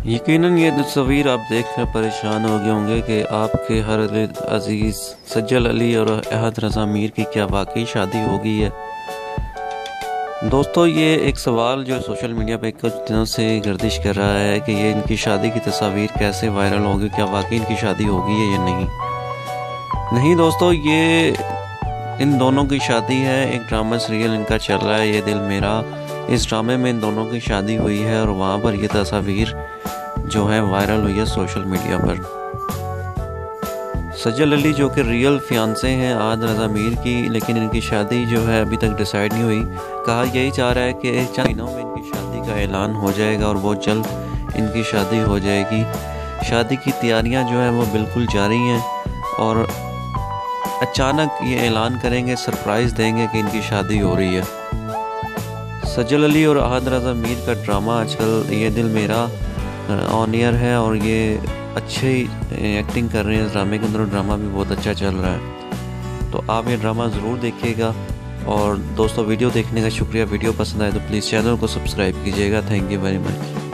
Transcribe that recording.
यकीनन ये तस्वीर आप देखकर परेशान हो गए होंगे कि आपके हर अजीज़ सज्जल अली और अहद रज़ा मीर की क्या वाकई शादी हो गई है। दोस्तों, ये एक सवाल जो सोशल मीडिया पे कुछ दिनों से गर्दिश कर रहा है कि ये इनकी शादी की तस्वीर कैसे वायरल होगी, क्या वाकई इनकी शादी हो गई है या नहीं दोस्तों, ये इन दोनों की शादी है। एक ड्रामा सीरियल इनका चल रहा है, ये दिल मेरा। इस ड्रामे में इन दोनों की शादी हुई है और वहाँ पर ये तस्वीर जो है वायरल हुई है सोशल मीडिया पर। सज्जल अली जो कि रियल फियांसे हैं अहद रज़ा मीर की, लेकिन इनकी शादी जो है अभी तक डिसाइड नहीं हुई। कहा यही जा रहा है कि 4 महीनों में इनकी शादी का ऐलान हो जाएगा और बहुत जल्द इनकी शादी हो जाएगी। शादी की तैयारियां जो है वो बिल्कुल जारी हैं और अचानक ये ऐलान करेंगे, सरप्राइज़ देंगे कि इनकी शादी हो रही है। सज्जल अली और अहद रज़ा मीर का ड्रामा आजकल ये दिल मेरा ऑन एयर है और ये अच्छे एक्टिंग कर रहे हैं इस ड्रामे के अंदर। ड्रामा भी बहुत अच्छा चल रहा है, तो आप ये ड्रामा ज़रूर देखिएगा। और दोस्तों, वीडियो देखने का शुक्रिया। वीडियो पसंद आए तो प्लीज़ चैनल को सब्सक्राइब कीजिएगा। Thank you very much.